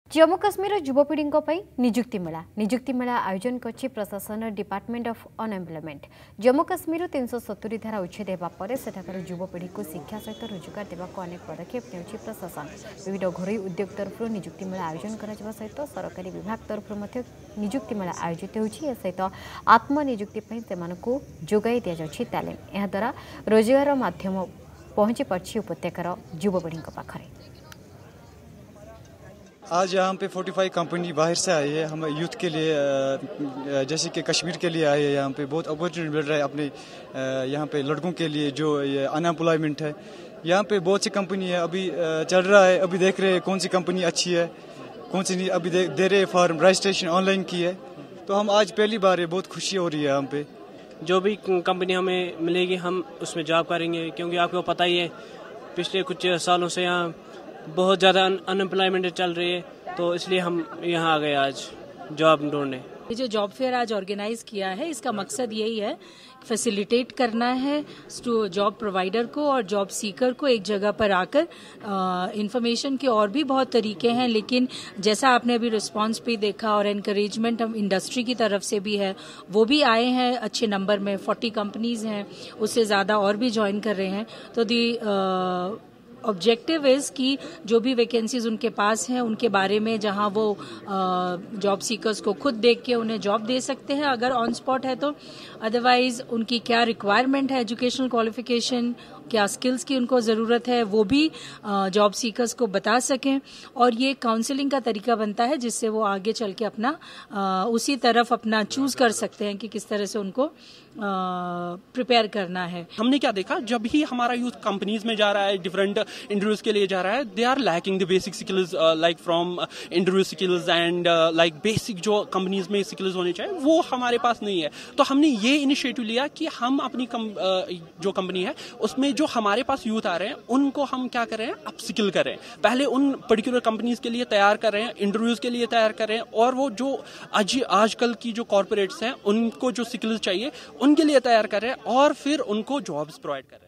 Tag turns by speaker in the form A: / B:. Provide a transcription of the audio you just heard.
A: जम्मू काश्मीर युवपीढ़ी निजुक्ति मेला आयोजन कर प्रशासन department of unemployment. Jammu Kashmir 370 धारा उच्छेद होगा सेठाकार युवपीढ़ी को शिक्षा सहित रोजगार देवाक अनेक पदक्षेप ने प्रशासन। विविध घरोई उद्योग तरफ निजुक्ति मेला आयोजन करा सहित सरकारी विभाग तरफ निजुक्ति मेला आयोजित होती सहित आत्मनिजुक्ति जोगाई दि जाऊँगी तालीम। यह द्वारा रोजगार माध्यम पहुंची पार्टी उपत्यकार युवपीढ़ी पाखे।
B: आज यहाँ पे 45 कंपनी बाहर से आई है। हम यूथ के लिए जैसे कि कश्मीर के लिए आए हैं। यहाँ पे बहुत अपॉर्चुनिटी मिल रहा है अपने यहाँ पे लड़कों के लिए जो ये अनएम्प्लॉयमेंट है। यहाँ पे बहुत सी कंपनी है अभी चल रहा है। अभी देख रहे हैं कौन सी कंपनी अच्छी है कौन सी नहीं। अभी दे रहे फॉर्म रजिस्ट्रेशन ऑनलाइन की है। तो हम आज पहली बार है, बहुत खुशी हो रही है। हम पे
C: जो भी कंपनी हमें मिलेगी हम उसमें जॉब करेंगे, क्योंकि आपको पता ही है पिछले कुछ सालों से यहाँ बहुत ज़्यादा अनएम्प्लॉयमेंट चल रही है, तो इसलिए हम यहाँ आ गए आज जॉब ढूंढने।
D: ये जो जॉब फेयर आज ऑर्गेनाइज किया है इसका मकसद यही है, फैसिलिटेट करना है जॉब प्रोवाइडर को और जॉब सीकर को एक जगह पर आकर। इंफॉर्मेशन के और भी बहुत तरीके हैं, लेकिन जैसा आपने अभी रिस्पांस पे देखा और एनकरेजमेंट हम इंडस्ट्री की तरफ से भी है, वो भी आए हैं अच्छे नंबर में। 40 कंपनीज हैं, उससे ज़्यादा और भी ज्वाइन कर रहे हैं। तो दी ऑब्जेक्टिव इज़ कि जो भी वैकेंसीज उनके पास हैं उनके बारे में जहां वो जॉब सीकर्स को खुद देख के उन्हें जॉब दे सकते हैं अगर ऑन स्पॉट है तो। अदरवाइज उनकी क्या रिक्वायरमेंट है, एजुकेशनल क्वालिफिकेशन, क्या स्किल्स की उनको ज़रूरत है, वो भी जॉब सीकर्स को बता सकें। और ये काउंसलिंग का तरीका बनता है जिससे वो आगे चल के अपना उसी तरफ अपना चूज कर सकते हैं कि किस तरह से उनको प्रिपेयर करना है।
E: हमने क्या देखा, जब ही हमारा यूथ कंपनीज में जा रहा है, डिफरेंट इंटरव्यूज के लिए जा रहा है, they are lacking the basic skills like from interview skills and like basic जो कंपनीज में स्किल्स होने चाहिए वो हमारे पास नहीं है। तो हमने ये इनिशिएटिव लिया कि हम अपनी जो कंपनी है उसमें जो हमारे पास यूथ आ रहे हैं उनको हम क्या कर रहे हैं, अपस्किल कर रहे हैं। पहले उन पर्टिकुलर कंपनीज के लिए तैयार कर रहे हैं, इंटरव्यूज के लिए तैयार कर रहे हैं, और वो जो आजकल की जो कॉर्पोरेट्स हैं उनको जो स्किल्स चाहिए उनके लिए तैयार कर रहे हैं और फिर उनको जॉब्स प्रोवाइड कर रहे हैं।